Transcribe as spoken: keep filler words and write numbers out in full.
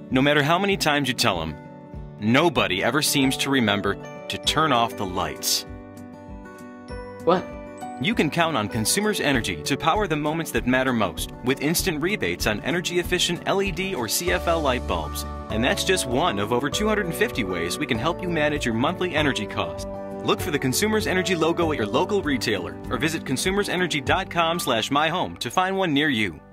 No matter how many times you tell them, nobody ever seems to remember to turn off the lights. What? You can count on Consumers Energy to power the moments that matter most with instant rebates on energy-efficient L E D or C F L light bulbs. And that's just one of over two hundred fifty ways we can help you manage your monthly energy cost. Look for the Consumers Energy logo at your local retailer or visit consumers energy dot com slash my home to find one near you.